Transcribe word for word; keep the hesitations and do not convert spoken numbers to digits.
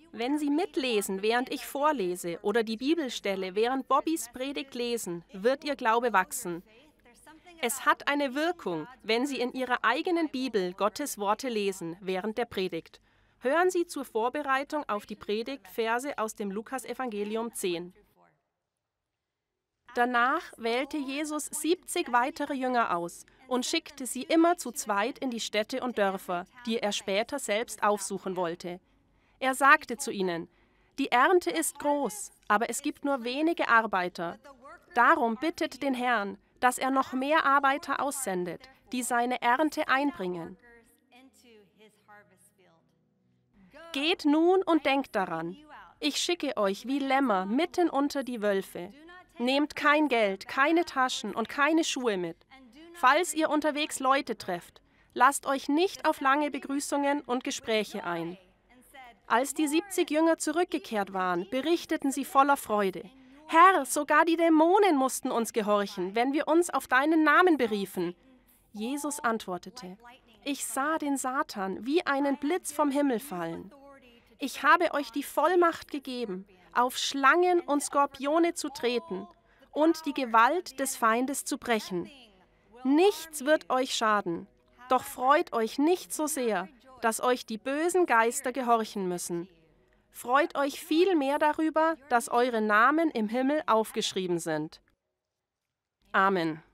Wenn Sie mitlesen, während ich vorlese, oder die Bibelstelle während Bobbys Predigt lesen, wird Ihr Glaube wachsen. Es hat eine Wirkung, wenn Sie in Ihrer eigenen Bibel Gottes Worte lesen während der Predigt. Hören Sie zur Vorbereitung auf die Predigt Verse aus dem Lukasevangelium zehn. Danach wählte Jesus siebzig weitere Jünger aus und schickte sie immer zu zweit in die Städte und Dörfer, die er später selbst aufsuchen wollte. Er sagte zu ihnen: Die Ernte ist groß, aber es gibt nur wenige Arbeiter. Darum bittet den Herrn, dass er noch mehr Arbeiter aussendet, die seine Ernte einbringen. Geht nun und denkt daran: Ich schicke euch wie Lämmer mitten unter die Wölfe. Nehmt kein Geld, keine Taschen und keine Schuhe mit. Falls ihr unterwegs Leute trefft, lasst euch nicht auf lange Begrüßungen und Gespräche ein. Als die siebzig Jünger zurückgekehrt waren, berichteten sie voller Freude: Herr, sogar die Dämonen mussten uns gehorchen, wenn wir uns auf deinen Namen beriefen. Jesus antwortete: Ich sah den Satan wie einen Blitz vom Himmel fallen. Ich habe euch die Vollmacht gegeben, auf Schlangen und Skorpione zu treten und die Gewalt des Feindes zu brechen. Nichts wird euch schaden, doch freut euch nicht so sehr, dass euch die bösen Geister gehorchen müssen. Freut euch vielmehr darüber, dass eure Namen im Himmel aufgeschrieben sind. Amen.